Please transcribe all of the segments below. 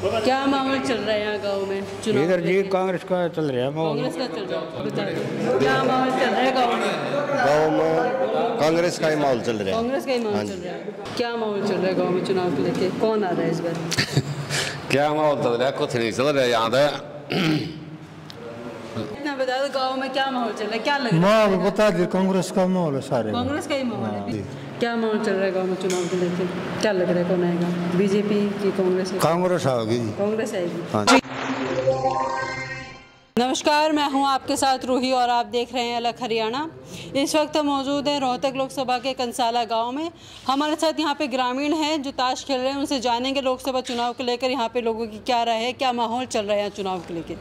क्या माहौल चल रहा है यहाँ गाँव में चुनाव? इधर जी कांग्रेस का चल रहा है माहौल। कांग्रेस का चल रहा है। क्या माहौल चल रहा है गाँव में? गाँव में कांग्रेस का ही माहौल चल रहा है। कांग्रेस का ही माहौल चल रहा है। क्या माहौल चल रहा है गाँव में चुनाव को लेके? कौन आ रहा है इस बार? क्या माहौल चल रहा है? कुछ नहीं चल रहा है यहाँ पे। इतना बता दो गाँव में क्या माहौल चल रहा है, क्या लग रहा है? माहौल बता दे, कांग्रेस का माहौल है सारे। कांग्रेस का ही माहौल है। क्या माहौल चल रहा है गाँव में चुनाव को लेके? क्या लग रहा है कौन आएगा, बीजेपी की कांग्रेस? कांग्रेस आएगी। कांग्रेस आएगी। हाँ। नमस्कार, मैं हूं आपके साथ रूही और आप देख रहे हैं अलग हरियाणा। इस वक्त मौजूद हैं रोहतक लोकसभा के कंसाला गांव में। हमारे साथ यहां पे ग्रामीण हैं जो ताश खेल रहे हैं। उनसे जानेंगे लोकसभा चुनाव को लेकर यहां पे लोगों की क्या राय है, क्या माहौल चल रहा है यहाँ चुनाव को लेकर।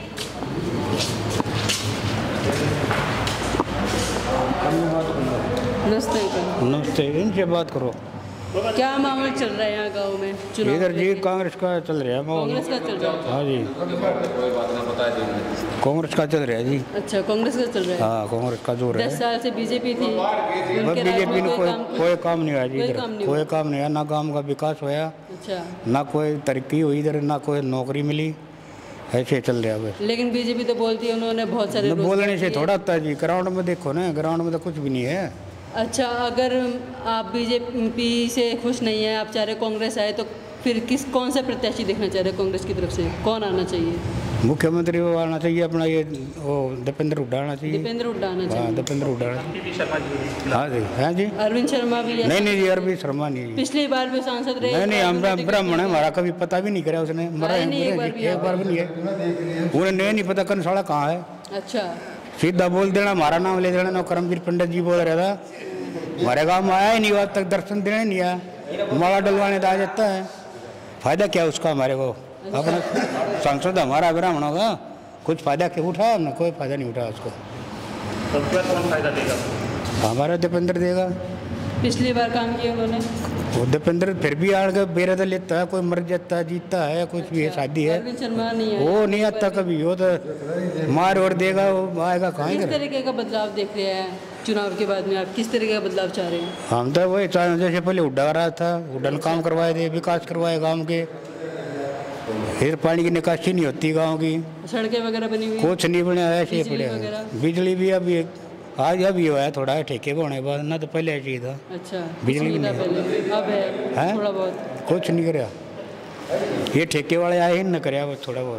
नमस्ते। नमस्ते, इनसे बात करो। क्या माहौल चल रहा है यहाँ गाँव में चुनाव? इधर जी कांग्रेस का चल रहा है माहौल। कांग्रेस का चल रहा है। हाँ जी, कांग्रेस का चल रहा है जी। अच्छा, कांग्रेस का चल रहा है। हाँ, कांग्रेस का जोर है। 10 साल से बीजेपी थी, बीजेपी ने कोई काम नहीं हुआ जी इधर। कोई काम नहीं हुआ, ना गाँव का विकास हुआ, अच्छा, ना कोई तरक्की हुई इधर, ना कोई नौकरी मिली। ऐसे चल रहा है। लेकिन बीजेपी तो बोलती है उन्होंने बहुत सारे बोलने से थोड़ा होता है जी। ग्राउंड में देखो ना, ग्राउंड में तो कुछ भी नहीं है। अच्छा, अगर आप बीजेपी से खुश नहीं है, आप चाह रहे कांग्रेस आए, तो फिर कौन सा प्रत्याशी देखना चाह रहे हैं कांग्रेस की तरफ से? कौन आना चाहिए? मुख्यमंत्री वो आना चाहिए अपना, ये वो दीपेंद्र हुड्डा आना चाहिए। दीपेंद्र हुड्डा आना चाहिए। हाँ, दीपेंद्र हुड्डा। हाँ जी, हाँ जी। अरविंद शर्मा भी है? नहीं जी, अरविंद शर्मा नहीं। पिछली बार भी सांसद रहे। नहीं, हम ब्राह्मण है, हमारा कभी पता भी नहीं करा उसने। मरा एक बार भी नहीं है। उन्हें नहीं पता कंसाला कहाँ है। अच्छा, सीधा बोल देना, हमारा नाम ले देना। करमवीर पंडित जी बोल रहा था, हमारे गाँव में आया ही नहीं, आज तक दर्शन देने नहीं आया। माला डलवाने तो आ जाता है, फायदा क्या उसका हमारे को? अपना सांसद हमारा ब्राह्मणों का कुछ फायदा क्या उठाया हमने? कोई फायदा नहीं उठाया उसको। कौन फायदा देगा? हमारा दीपेंद्र देगा। पिछली बार काम किया उन्होंने। वो दीपेंद्र फिर भी आगे बेरद लेता है, कोई मर जाता है, जीतता है, कुछ भी है, शादी है। अरविंद शर्मा नहीं है, वो नहीं आता कभी। वो तो मार और देगा, वो आएगा कहाँ? किस तरीके का बदलाव देख रहे हैं चुनाव के बाद में? आप किस तरीके का बदलाव चाह रहे हैं? हम तो वही जैसे पहले हुड्डा रहा था, हुड्डा ने काम करवाए थे, विकास करवाए गाँव के। फिर पानी की निकासी नहीं होती गाँव की, सड़कें वगैरह बनी हुई? कुछ नहीं बना, ऐसे पड़े। बिजली भी अभी आज अभी हुआ है, थोड़ा है ठेके पे होने के बाद, ना तो पहले ऐसे ही था। अच्छा, बिजली भी नहीं, अब है थोड़ा बहुत। कुछ नहीं कराया, ये ठेके वाले आए ही न कराया वो थोड़ा बहुत।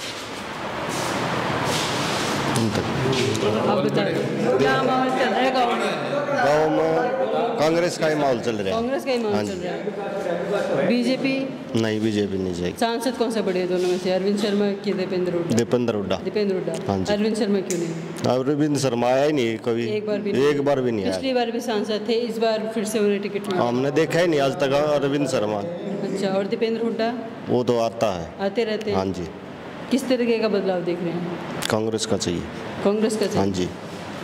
अब बताइए क्या माहौल चल रहा है गाँव में? गाँव में कांग्रेस का ही माहौल चल रहा है। कांग्रेस का ही माहौल चल रहा है। बीजेपी नहीं, बीजेपी नहीं जाएगी। सांसद कौन सा बढ़िया दोनों में से, अरविंद शर्मा की दीपेंद्र हुड्डा? दीपेंद्र हुड्डा। दीपेंद्र हुड्डा। हाँ जी। अरविंद शर्मा क्यों नहीं? अरविंद शर्मा आया ही नहीं कभी, एक बार भी नहीं आया। पिछली बार भी सांसद थे, इस बार फिर से उन्हें टिकट मिला? हमने देखा ही नहीं आज तक अरविंद शर्मा। अच्छा, और दीपेंद्र हुड्डा? वो तो आता है, आते रहते हैं। हाँ जी। किस तरीके का बदलाव देख रहे हैं? कांग्रेस का चाहिए। कांग्रेस का चाहिए? हाँ जी।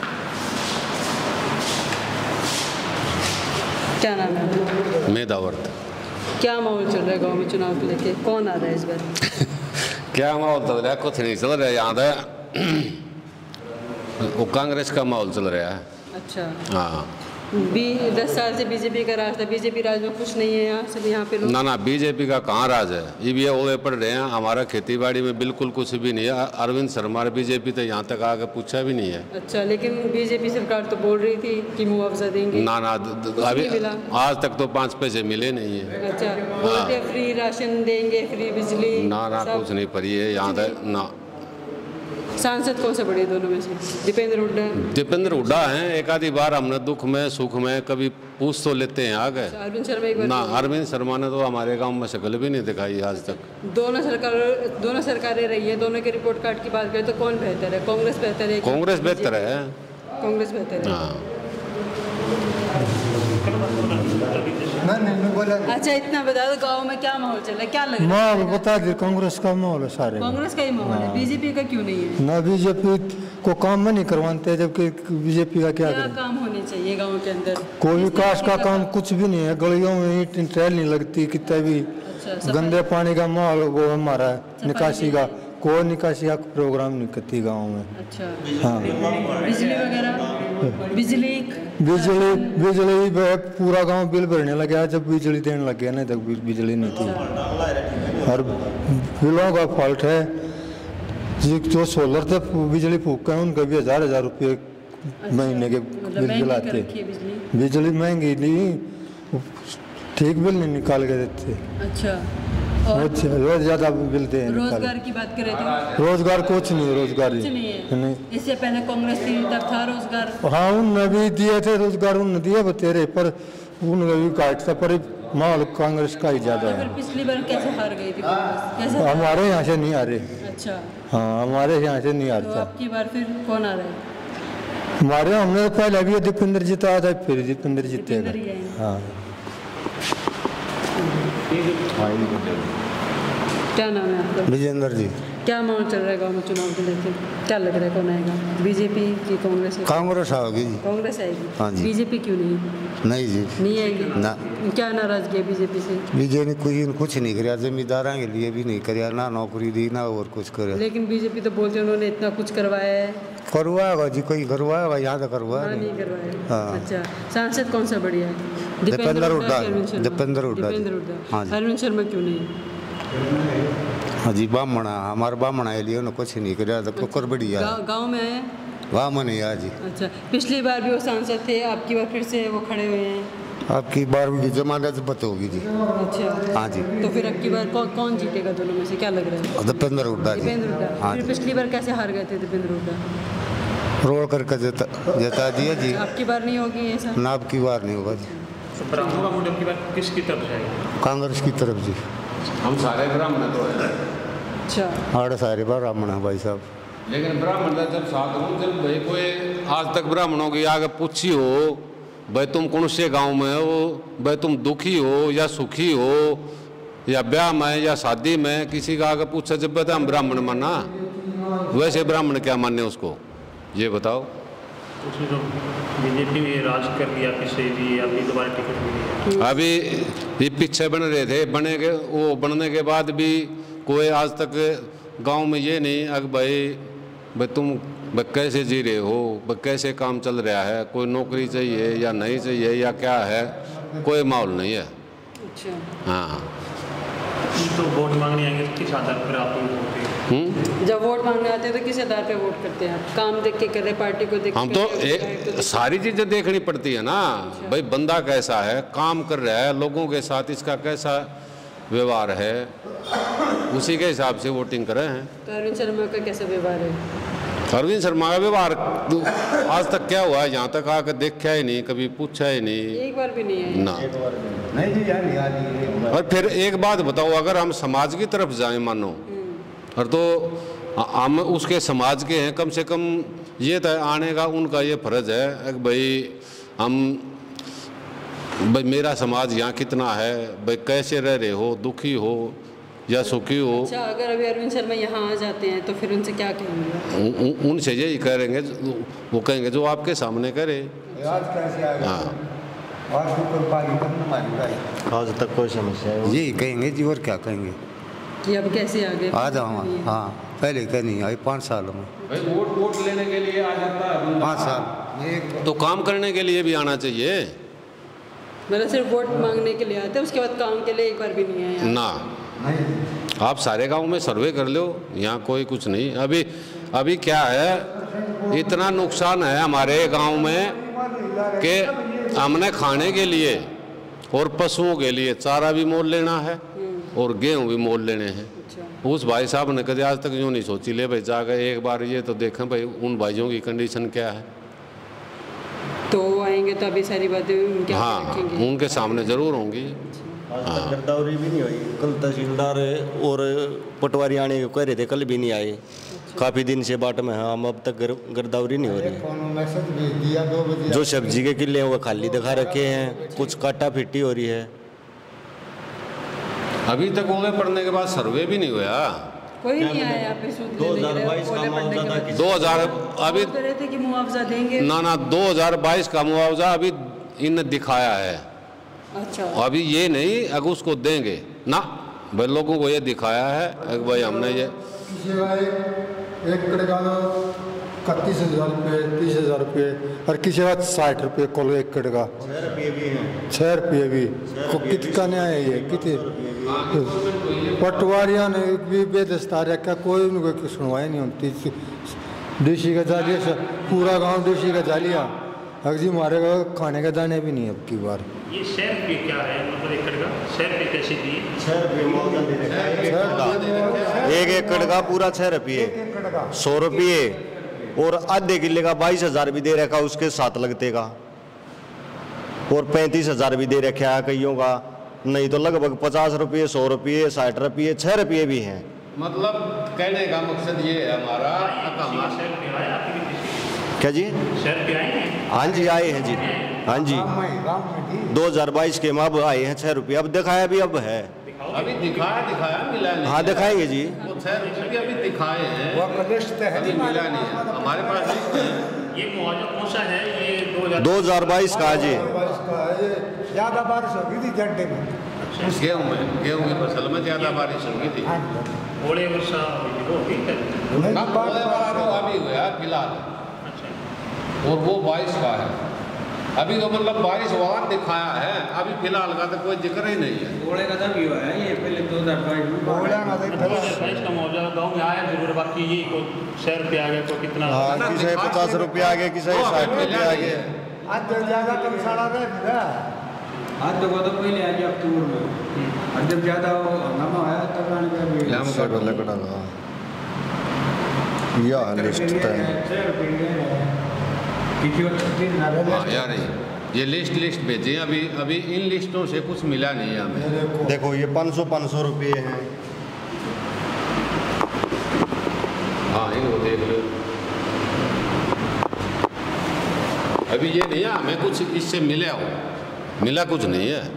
क्या नाम है? मेधावर्त। क्या माहौल चल रहा है गाँव में चुनाव को लेके? कौन आ रहा है इस बार? क्या माहौल चल रहा है? कुछ नहीं चल रहा है यहाँ पे। वो कांग्रेस का माहौल चल रहा है। अच्छा, हाँ। 10 साल से बीजेपी का राज था, बीजेपी राज में खुश नहीं है यहाँ सब यहाँ पे लोग? ना, बीजेपी का कहाँ राज है? ये ओले पड़ रहे हैं, हमारा खेती बाड़ी में बिल्कुल कुछ भी नहीं है। अरविंद शर्मा बीजेपी तो यहाँ तक आके पूछा भी नहीं है। अच्छा, लेकिन बीजेपी सरकार तो बोल रही थी कि मुआवजा देंगे। ना, अभी आज तक तो 5 पैसे मिले नहीं है। अच्छा, बोलते फ्री राशन देंगे, फ्री बिजली? ना, कुछ नहीं पड़ी है यहाँ तक ना। सांसद कौन सा बढ़िया दोनों में से? दीपेंद्र हुड्डा? दीपेंद्र हुड्डा हैं। एक आधी बार हमने दुख में सुख में कभी पूछ तो लेते हैं आगे। अरविंद शर्मा एक बार ना, अरविंद शर्मा ने तो हमारे गांव में शक्ल भी नहीं दिखाई आज तक। दोनों सरकारें रही है, दोनों के रिपोर्ट कार्ड की बात करें तो कौन बेहतर है? कांग्रेस बेहतर है? कांग्रेस बेहतर है। कांग्रेस बेहतर है। हाँ। अच्छा, इतना बता दो गाँव में क्या माहौल चल रहा है, क्या लग रहा है? माहौल बता दे, कांग्रेस का माहौल है सारे। कांग्रेस का ही माहौल है, बीजेपी का क्यों नहीं है? ना, बीजेपी को काम में नहीं करवाते, जबकि बीजेपी का क्या करें? काम होने चाहिए गाँव के अंदर? कोई विकास का काम कुछ भी नहीं है। गलियों में ट्रेल नहीं लगती, कितना भी गंदे पानी का माहौल वो हमारा है। निकासी का कोई निकासी का प्रोग्राम नहीं करती गाँव में। अच्छा, हाँ। बिजली वगैरह? बिजली पूरा गांव बिल भरने लगा जब बिजली देने लग गया, नहीं तक बिजली नहीं थी। और बिलों का फॉल्ट है। जो सोलर से बिजली फूक है उनका भी 1000 रुपये महीने के बिल दिलाते। बिजली महंगी नहीं, ठीक बिल नहीं निकाल के देते। अच्छा, रोज ज़्यादा बिल दे। रोजगार की बात करें तो रोजगार कुछ नहीं, रोजगार नहीं। इससे पहले कांग्रेस की तब था रोजगार। हाँ, उनने भी दिए थे रोजगार, उनने दिए बतेरे, पर उनका भी काटता, पर माहौल कांग्रेस का ही ज़्यादा है। पिछली बार कैसे हार गई थी कांग्रेस? हमारे यहाँ से नहीं आ रहे। अच्छा, हाँ, हमारे यहाँ से नहीं आता। तो आपकी बार फिर कौन आ रहा है? हमारे हमने पहले भी दीपेंद्र जीता था, फिर दीपेंद्र जीतेगा। हाँ। क्या नाम है आपका? विजेंद्र जी। क्या माहौल चल रहा है गाँव में चुनाव को लेकर? क्या लग रहा है कौन आएगा, बीजेपी की कांग्रेस? कांग्रेस आओगी जी। कांग्रेस आएगी? हाँ जी। बीजेपी क्यों नहीं? नहीं जी, नहीं आएगी ना। क्या नाराजगी है बीजेपी से? बीजेपी कुछ नहीं कराया, जमींदारा के लिए भी नहीं कराया, ना नौकरी दी ना और कुछ कराया। लेकिन बीजेपी तो बोलते हैं उन्होंने इतना कुछ करवाया है। करवाएगा जी, कोई करवाएगा, यहाँ तो करवाया नहीं करवाया। हाँ। अच्छा, सांसद कौन सा बढ़िया है? दीपेंद्र हुड्डा। दीपेंद्र हुड्डा। हाँ जी। अरविंद शर्मा क्यों नहीं? हाँ जी, ब्राह्मण हमारे ब्राह्मण है लिए कुछ नहीं कराया, तो कुकर बढ़िया। गाँव में आए? गाँव में नहीं आया जी। अच्छा, पिछली बार भी वो सांसद थे, आपकी बार फिर से वो खड़े हुए हैं? आपकी बार की जमानत बत होगी जी। अच्छा, हाँ जी। तो फिर अब की बार कौन जीतेगा दोनों में से, क्या लग रहा है? दीपेंद्र हुड्डा जी। दीपेंद्र हुड्डा। हाँ फिर जी। पिछली बार कैसे हार गए थे दीपेंद्र हुड्डा? रोड करके जता दिया जी। आपकी बार नहीं होगी ऐसा? ना, आपकी बार नहीं होगा जी। ब्राह्मणों का वोट अब की बार किसकी तरफ जाएगा? कांग्रेस की तरफ जी। हम सारे ब्राह्मण तो हैं। अच्छा, आड़े सारे ब्राह्मण है भाई साहब। लेकिन ब्राह्मण का जब साथ हूँ, जब भाई कोई आज तक ब्राह्मणों की आगे पूछी हो भाई तुम कौन से गांव में हो, भाई तुम दुखी हो या सुखी हो, या ब्याह में या शादी में, किसी का आगे पूछा जब बता हम ब्राह्मण माना, वैसे ब्राह्मण क्या माने उसको, ये बताओ। उसने तो बीजेपी में राज कर लिया, पिछले भी अभी दोबारा टिकट मिली है। अभी ये पीछे बन रहे थे, वो बनने के बाद भी कोई आज तक गांव में ये नहीं अग भाई तुम कैसे जी रहे हो, कैसे काम चल रहा है, कोई नौकरी चाहिए या नहीं चाहिए या क्या है, कोई माहौल नहीं है। अच्छा। हाँ, तो वोट मांगने आएंगे तो किस आधार पर आप लोग वोट देंगे? जब वोट मांगने आते हैं तो किस आधार पे वोट करते हैं? काम देख के कर रहे, पार्टी को देख के? हम तो सारी चीज़ें देखनी पड़ती है ना। भाई बंदा कैसा है, काम कर रहा है, लोगों के साथ इसका कैसा व्यवहार है, उसी के हिसाब से वोटिंग करे हैं। तो अरविंद शर्मा का कैसा व्यवहार है? अरविंद शर्मा का व्यवहार आज तक क्या हुआ है, यहाँ तक आकर देखा ही नहीं, कभी पूछा ही नहीं, एक बार भी नहीं है ना। और फिर एक बात बताओ, अगर हम समाज की तरफ जाएं मानो, और तो हम उसके समाज के हैं, कम से कम ये तो आने का उनका ये फर्ज है कि भाई मेरा समाज यहाँ कितना है, भाई कैसे रह रहे हो, दुखी हो या सुखी हो। अच्छा, अगर अभी अरविंद शर्मा यहाँ आ जाते हैं तो फिर उनसे क्या कहेंगे? उनसे यही करेंगे, वो कहेंगे जो आपके सामने करे। हाँ, आज तक कोई समस्या है यही कहेंगे जी, और क्या कहेंगे कि अब कैसे आगे आ जाओ। हाँ, पहले क्या नहीं आई 5 सालों में। भाई वोट लेने के लिए आ जाता है 5 साल, तो काम करने के लिए भी आना चाहिए मतलब सिर्फ वोट मांगने के लिए आते हैं, उसके बाद काम के लिए एक बार भी नहीं आया ना। आप सारे गांव में सर्वे कर लो, यहाँ कोई कुछ नहीं। अभी क्या है, इतना नुकसान है हमारे गांव में कि हमने खाने के लिए और पशुओं के लिए चारा भी मोल लेना है और गेहूं भी मोल लेने हैं। उस भाई साहब ने कभी आज तक यूँ नहीं सोची, ले भाई जा गए एक बार ये तो देखें भाई उन भाइयों की कंडीशन क्या है। तो वो आएंगे तो अभी सारी बातें उनके हाँ, रखेंगे, उनके सामने जरूर होंगी। आज तक गिरदावरी भी नहीं हुई। कल तहसीलदार और पटवारी आने को कह रहे थे, कल भी नहीं आए। काफ़ी दिन से बाट में हैं, हम अब तक गिरदावरी नहीं हो रही है। जो सब्जी के किले हैं वो खाली दिखा रखे हैं, कुछ काटा फिट्टी हो रही है। अभी तक ओले पड़ने के बाद सर्वे भी नहीं हुआ, कोई नहीं आया यहाँ पे सूद लेने के लिए। 2022 का मुआवजा था कि 2000 अभी कह रहे थे कि मुआवजा देंगे ना 2022 का मुआवजा अभी इनने दिखाया है। अच्छा, अभी ये नहीं अगर उसको देंगे ना, भाई लोगों को ये दिखाया है कि भाई हमने ये एक कड़का 31,000 रुपये, 30,000 रुपये, और किसी बात 60 रुपये कोल एक कड़का, 6 रुपये भी। कितना न्याय है ये, कितने पटवारियों ने भी बेदस्तार रखा, कोई उनको सुनवाई नहीं होती। डीसी का जालिया से पूरा गांव डीसी का जालिया, अगर हमारे को खाने के दाने भी नहीं अब की बार। ये शहर पे क्या है, मतलब एकड़ का शहर पे कैसे दी? एक एकड़ का पूरा 6 रुपये, 100 रुपये, और आधे किले का 22,000 भी दे रखा, उसके 7 लगते का, और 35,000 भी दे रखा है कईयों का। नहीं तो लगभग 50 रुपये, 100 रुपये, 60 रुपये, 6 रुपये भी हैं। मतलब कहने का मकसद ये है हमारा। क्या जी? शहर पे आए हैं? हाँ जी आए हैं जी, हाँ जी 2022 के में अब आए हैं 6 रुपये। अब दिखाया भी अब है, अभी दिखाया मिला नहीं। हाँ दिखाएंगे जी, वो 6 रुपये अभी दिखाए हैं, अभी मिला नहीं है हमारे पास। ये मुआवजा कौन सा है? ये 2022 का जी। ज़्यादा बारिश होगी थी झंडे में, गेहूँ की फसल में ज़्यादा बारिश होगी थी। ओले वर्षा होगी अभी हुआ फिलहाल, और वो 22 का है। अभी तो मतलब 22 वाला दिखाया है, अभी फिलहाल का तो कोई जिक्र ही नहीं है। ओले का तब हुआ है ये पहले 2022 का मुआवजा गाँव में आया जरूर, बाकी ये कोई शहर पे आ गया, कोई कितना? किसी 50 रुपये आ गए, किसी 60 रुपये आ गए। आज तो ज़्यादा कम साड़ा रहा, आज तो पहले आ गया अक्टूबर में, और जब ज़्यादा हंगामा आया तब आने का भी यह लिस्ट यार ये लिस्ट भेजे अभी इन लिस्टों से कुछ मिला नहीं है हमें। देखो ये 500 रुपये हैं। हाँ इनको देख लो, अभी ये नहीं है हमें कुछ इससे मिला कुछ नहीं है।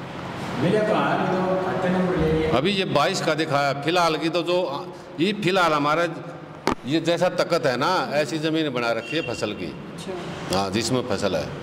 अभी ये 22 का दिखाया फिलहाल की, तो जो ये फिलहाल हमारा ये जैसा तकत है ना, ऐसी ज़मीन बना रखी है फसल की। हाँ जिसमें फसल है।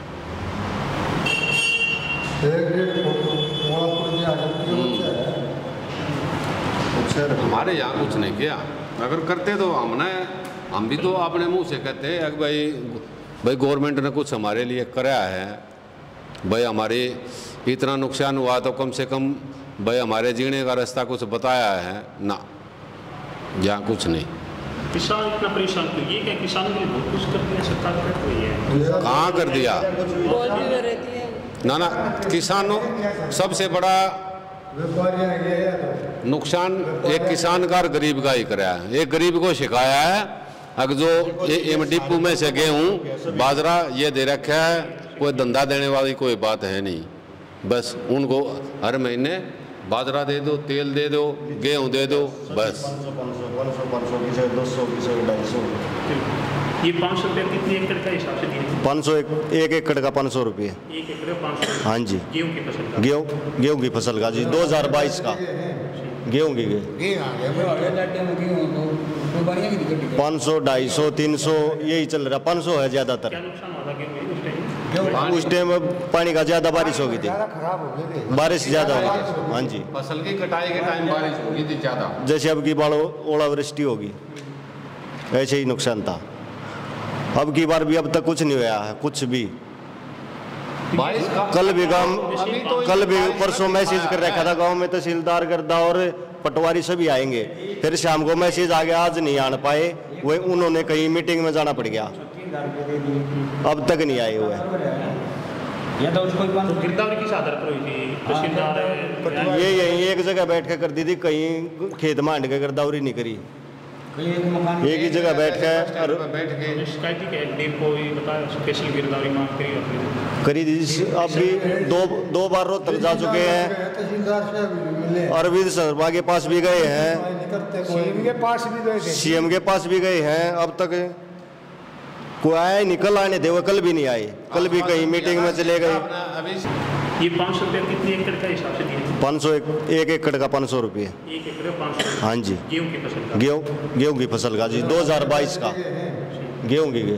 हमारे यहाँ कुछ नहीं किया, अगर करते तो हम भी तो अपने मुंह से कहते हैं भाई गवर्नमेंट ने कुछ हमारे लिए कराया है, भाई हमारे इतना नुकसान हुआ तो कम से कम भाई हमारे जीने का रास्ता कुछ बताया है ना, यहाँ कुछ नहीं। किसान इतना परेशान क्यों? ये क्या किसानों के लिए बहुत कुछ कर दिया सरकार ने? कोई है कहाँ कर दिया? ना किसानों सबसे बड़ा नुकसान एक किसान का और गरीब का ही कराया है। एक गरीब को सिखाया है, अगर जो ये डिपो में से गेहूँ बाजरा ये दे रखा है, कोई धंधा देने वाली कोई बात है नहीं। बस उनको हर महीने बाजरा दे दो, तेल दे दो, गेहूँ दे दो, बस। 500 की 200 की 250। ये 500 रुपये कितने एकड़ का हिसाब से दिए? 500 एक एकड़ का 500 रुपये। एक एकड़ 500? हाँ जी। गेहूँ की फसल का? गेहूँ की फसल का जी 2022 का गेहूँ की 500, 250, 300 यही चल रहा। 500 है ज़्यादातर। क्या नुकसान होता गेहूँ उस टाइम पानी का ज़्यादा बारिश हो गई थी, बारिश ज़्यादा हो गई थी। हाँ जी फसल की कटाई के टाइम बारिश हो गई थी ज़्यादा, जैसे अब की बार ओलावृष्टि होगी ऐसे ही नुकसान था। अब की बार भी अब तक कुछ नहीं हुआ है, कुछ भी। कल भी परसों मैसेज कर रखा था गांव में, तहसीलदार गर्दा और पटवारी सभी आएंगे, फिर शाम को मैसेज आ गया आज नहीं आने पाए, वो उन्होंने कहीं मीटिंग में जाना पड़ गया, अब तक नहीं आए हुए। गिरदावरी किस आधार पर हुई थी? तहसीलदार ये यहीं एक जगह बैठ के कर दी थी, कहीं खेत मांड के गिरदावरी नहीं करी, एक ही जगह बैठ के शिकायत के डिपो बताया स्पेशल गिरदावरी मांग करी थी। अब भी दो बार रोहतक जा चुके हैं, अरविंद शर्मा के पास भी गए हैं, सीएम के पास भी गए हैं, अब तक कोई आया नहीं। कल आने थे वो, कल भी नहीं आए, कल भी कहीं मीटिंग में चले गए। ये 500 रुपये कितने एकड़ का हिसाब से दिए? 500 एक एकड़ का 500 रुपये। एक एकड़ 500? हाँ जी। गेहूँ की फसल का? गेहूँ की फसल का जी 2022 का गेहूँ की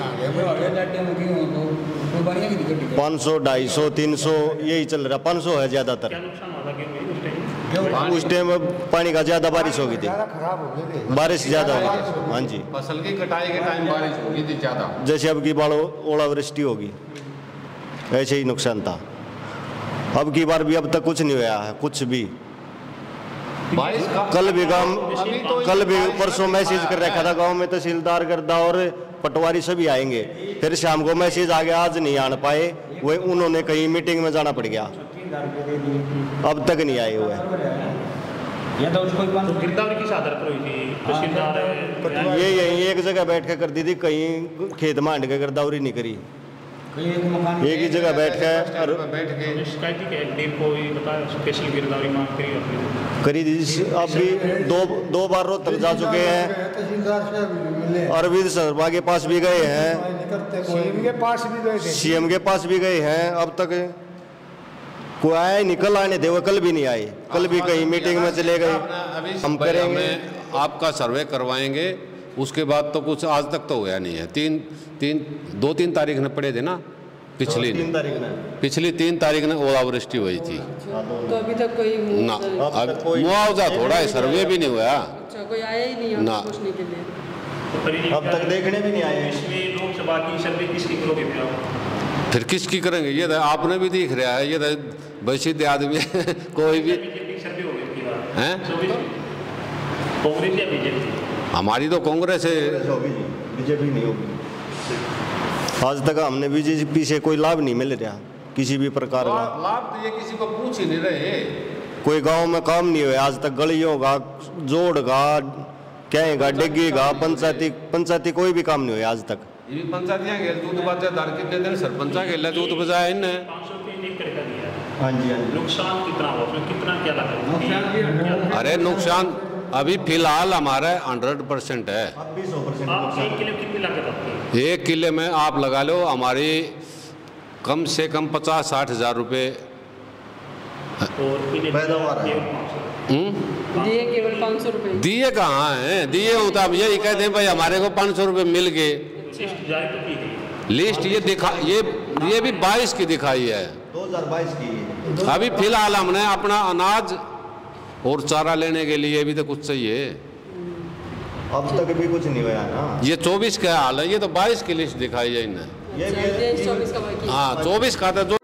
500, 250, 300 यही चल रहा। 500 है ज़्यादातर। क्या नुकसान होता गेहूँ उस टाइम पानी का ज़्यादा बारिश हो गई थी, बारिश ज़्यादा हो गई थी। हाँ जी फसल की कटाई के टाइम बारिश हो गई थी ज़्यादा, जैसे अब की बार ओलावृष्टि होगी ऐसे ही नुकसान था। अब की बार भी अब तक कुछ नहीं हुआ है, कुछ भी। 22 का कल भी अभी तो कल भी परसों मैसेज कर रखा था गांव में, तहसीलदार गर्दा और पटवारी सभी आएंगे, फिर शाम को मैसेज आ गया आज नहीं आने पाए, वो उन्होंने कहीं मीटिंग में जाना पड़ गया, अब तक नहीं आए हुए। तो गिरदावरी किस आधार पर हुई थी? तहसीलदार ये यही एक जगह बैठ के कर दी थी, कहीं खेत में हांड के गिरदावरी नहीं करी, एक ही जगह बैठ के शिकायत की डील को ही बताया स्पेशल गिरदावरी मांग करी थी। अब भी दो बार रोहतक जा चुके हैं, अरविंद शर्मा के पास भी गए हैं, सीएम के पास भी गए हैं, अब तक कोई आया ही नहीं। कल आने थे, वो कल भी नहीं आए, कल भी कहीं मीटिंग में चले गए। हम करेंगे, आपका सर्वे करवाएंगे, उसके बाद तो कुछ आज तक तो हुआ नहीं है। 2-3 तारीख ने पड़े थे ना, पिछली 3 तारीख ने ओलावृष्टि हुई थी तो अभी तक कोई ना, अब मुआवजा थोड़ा है, सर्वे भी नहीं हुआ। अच्छा, कोई आया ही नहीं ना, पूछने के लिए। अब तक देखने भी नहीं आए। इसमें लोकसभा की सर्वे किसकी करोगे फिर किसकी करेंगे? ये तो आपने भी दिख रहा है, ये तो वैसे आदमी कोई भी सर्वे हो गई हैं। कांग्रेस या बीजेपी? हमारी तो कांग्रेस है, बीजेपी नहीं होगी। आज तक हमने बीजेपी से कोई लाभ नहीं मिल रहा किसी भी प्रकार का। लाभ तो ये किसी को पूछ ही नहीं रहे। कोई गांव में काम नहीं हुआ आज तक, गलियों का जोड़गा क्या डिग्गीगा, पंचायती कोई भी काम नहीं हुआ आज तक। ये पंचायतियां गेल दूध बाजा दार के दिन सरपंचा गेल दूध बजाया इनने 500 रुपये नहीं करके दिया। हाँ जी, हाँ जी। नुकसान कितना हुआ उसमें, कितना क्या लगा? अरे नुकसान अभी फिलहाल हमारा 100% है। आप 1 किलो कितनी लागत आपकी? 1 किले में आप लगा लो हमारी कम से कम 50-60 हज़ार रुपये पैदावार है। दिए केवल 500 रुपये। दिए कहाँ हैं? दिए हो तो आप यही कहते हैं भाई हमारे को 500 रुपये मिल गए। लिस्ट जारी तो की गई। लिस्ट ये दिखा, ये भी 22 की दिखाई है, 2022 की। अभी फिलहाल हमने अपना अनाज और चारा लेने के लिए भी तो कुछ चाहिए। अब तक भी कुछ नहीं हुआ ना। ये 24 का हाल है, ये तो 22 की लिस्ट दिखाई है इन्हें। ये 24 का बाकी। हाँ 24 का था जो